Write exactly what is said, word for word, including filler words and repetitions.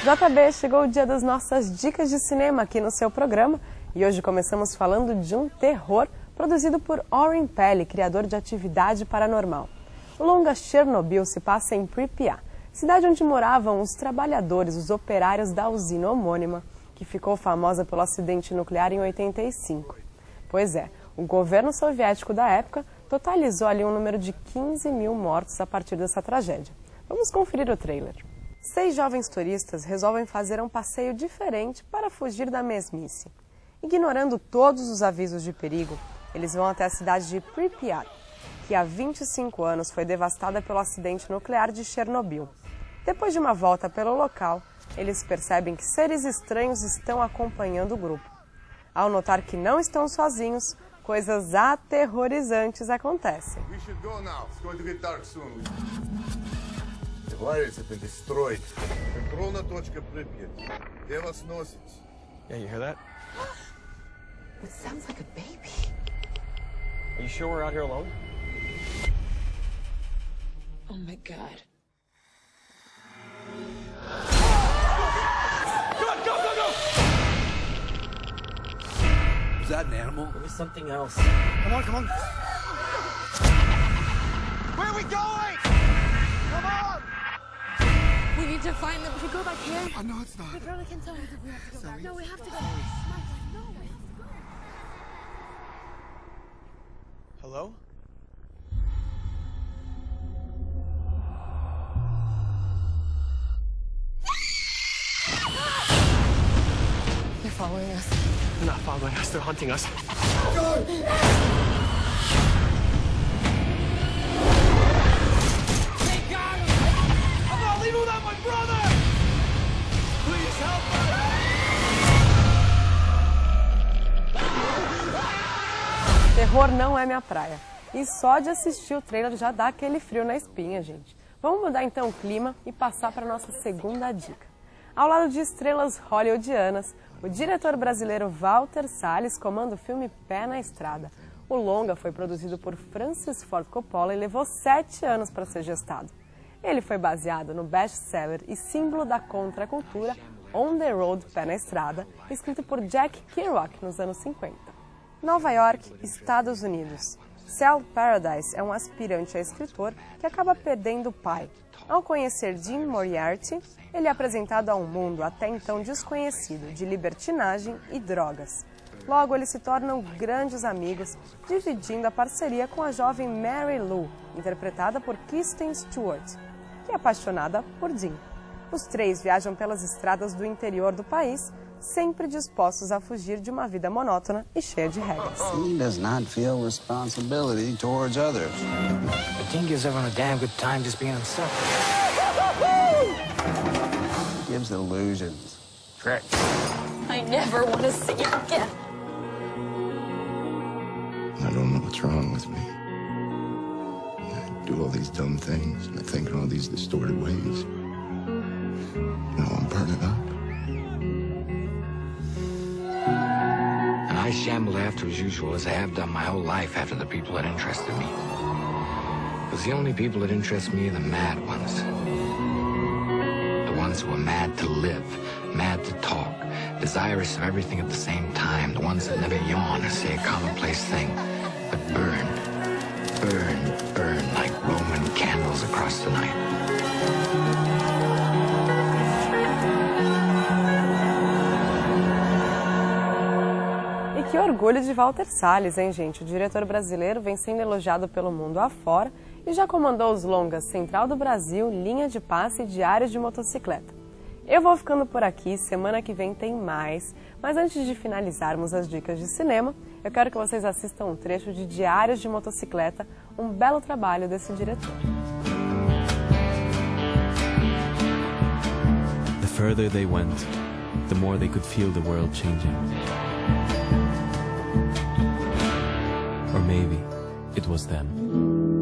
J B, chegou o dia das nossas dicas de cinema aqui no seu programa e hoje começamos falando de um terror produzido por Oren Peli, criador de Atividade Paranormal. O longa Chernobyl se passa em Pripyat, cidade onde moravam os trabalhadores, os operários da usina homônima, que ficou famosa pelo acidente nuclear em oitenta e cinco. Pois é, o governo soviético da época totalizou ali um número de quinze mil mortos a partir dessa tragédia. Vamos conferir o trailer. Seis jovens turistas resolvem fazer um passeio diferente para fugir da mesmice. Ignorando todos os avisos de perigo, eles vão até a cidade de Pripyat, que há vinte e cinco anos foi devastada pelo acidente nuclear de Chernobyl. Depois de uma volta pelo local, eles percebem que seres estranhos estão acompanhando o grupo. Ao notar que não estão sozinhos, coisas aterrorizantes acontecem. The wires have been destroyed. Controlna точка Pripyat. Где вас носит? Yeah, you hear that? It sounds like a baby. Are you sure we're out here alone? Oh my God. Go, go, go, go! Is that an animal? It was something else. Come on, come on. Where are we going? Come on! We need to find them. If we go back here. Oh, no, it's not. We barely can tell if we have to go back. No, we have to go. No, we have to go. Hello? They're following us. They're not following us, they're hunting us. Terror não é minha praia. E só de assistir o trailer já dá aquele frio na espinha, gente. Vamos mudar então o clima e passar para a nossa segunda dica. Ao lado de estrelas hollywoodianas, o diretor brasileiro Walter Salles comanda o filme Pé na Estrada. O longa foi produzido por Francis Ford Coppola e levou sete anos para ser gestado. Ele foi baseado no best-seller e símbolo da contracultura On the Road, Pé na Estrada, escrito por Jack Kerouac nos anos cinquenta. Nova York, Estados Unidos. Sal Paradise é um aspirante a escritor que acaba perdendo o pai. Ao conhecer Jim Moriarty, ele é apresentado a um mundo até então desconhecido de libertinagem e drogas. Logo, eles se tornam grandes amigos, dividindo a parceria com a jovem Mary Lou, interpretada por Kristen Stewart, que é apaixonada por Jim. Os três viajam pelas estradas do interior do país, sempre dispostos a fugir de uma vida monótona e cheia de regras. He does not feel responsibility towards others. But Dean gives everyone a damn good time just being himself. Gives illusions. Correct. I never want to see you again. I don't know what's wrong with me. I do all these dumb things, and I think in all these distorted ways. Now I'm burning up. And I shamble after as usual, as I have done my whole life after the people that interested me. Because the only people that interest me are the mad ones. The ones who are mad to live, mad to talk, desirous of everything at the same time. The ones that never yawn or say a commonplace thing, but burn, burn, burn like Roman candles across the night. Que orgulho de Walter Salles, hein, gente? O diretor brasileiro vem sendo elogiado pelo mundo afora e já comandou os longas Central do Brasil, Linha de Passe e Diários de Motocicleta. Eu vou ficando por aqui, semana que vem tem mais, mas antes de finalizarmos as dicas de cinema, eu quero que vocês assistam um trecho de Diários de Motocicleta, um belo trabalho desse diretor. The further they went, the more they could feel the world changing. Or maybe it was them.